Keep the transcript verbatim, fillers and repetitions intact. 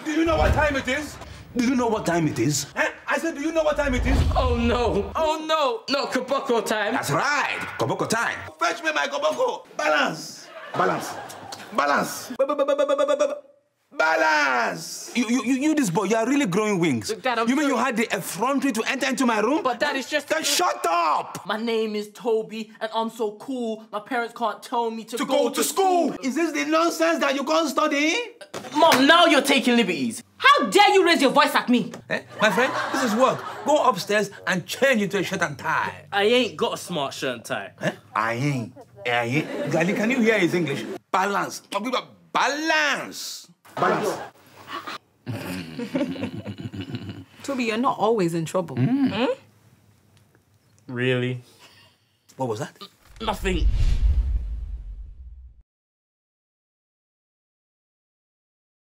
Do you know what time it is? Do you know what time it is? Eh? I said, do you know what time it is? Oh no, oh no, not Koboko time. That's right, Koboko time. Fetch me my Koboko. Balance, balance, balance, balance. You, you, you, you, this boy, you are really growing wings. Look, Dad, I'm you mean sorry. you had the effrontery to enter into my room? But Dad, it's just... Then shut up! My name is Toby, and I'm so cool. My parents can't tell me to, To go, go to school. school. Is this the nonsense that you can't study? Mom, now you're taking liberties. How dare you raise your voice at me? Eh? My friend, this is work. Go upstairs and change into a shirt and tie. I ain't got a smart shirt and tie. Eh? I ain't. I ain't. Gali, can you hear his English? Balance. Balance. Balance. Toby, you're not always in trouble. Mm. Really? What was that? Nothing.